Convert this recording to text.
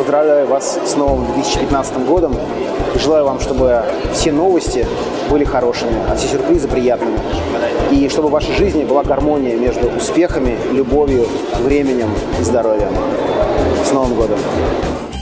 поздравляю вас с новым 2015 годом. Желаю вам, чтобы все новости были хорошими, а все сюрпризы приятными. И чтобы в вашей жизни была гармония между успехами, любовью, временем и здоровьем. С Новым годом!